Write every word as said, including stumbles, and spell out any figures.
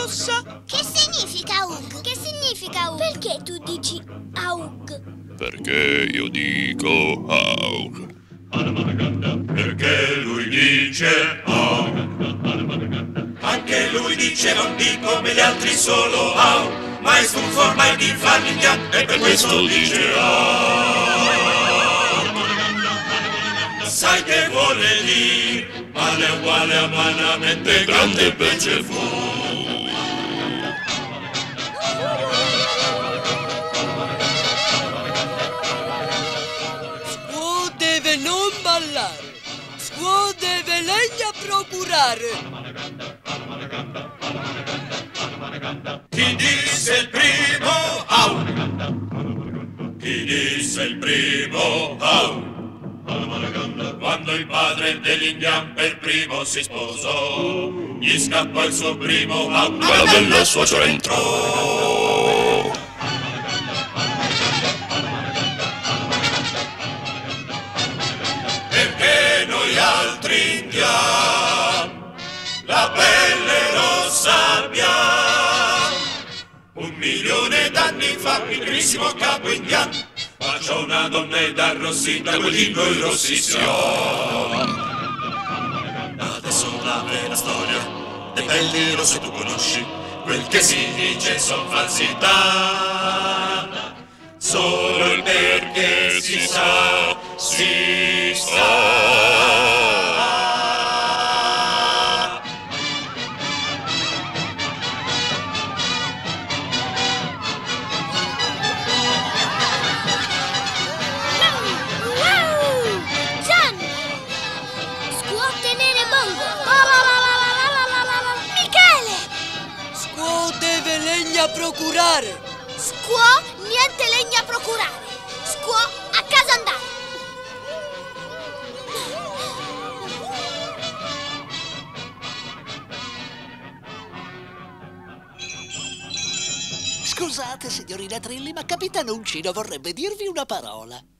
rossa. Che significa Aug? Che significa Aug? Perché tu dici Aug? Perché io dico Aug. Perché lui dice Aug. Anche lui dice non di come gli altri solo Aug. Ma è un forma di farli indiani e per questo dice Aug. Sai che vuole dire? Male uguale a manamente grande Belzebù. Squaw deve non ballare. Squaw deve legna procurare. Chi disse il primo Au? Chi disse il primo Au? Quando il padre dell'Indian per primo si sposò, gli scappò il suo primo Au. Ma la bella suocera entrò. Perché noi altri indian la pelle rossa abbiamo. Un milione d'anni fa, pigrissimo capo indian baciò una donna ed arrossì, da quelli noi rossi siamo. Adesso la vera storia dei pelli rossi tu conosci, quel che si dice son falsità. Solo il perché si sa, si sa. Procurare. Squaw, niente legna a procurare. Squaw, a casa andare. Scusate, signorina Trilli, ma Capitano Uncino vorrebbe dirvi una parola.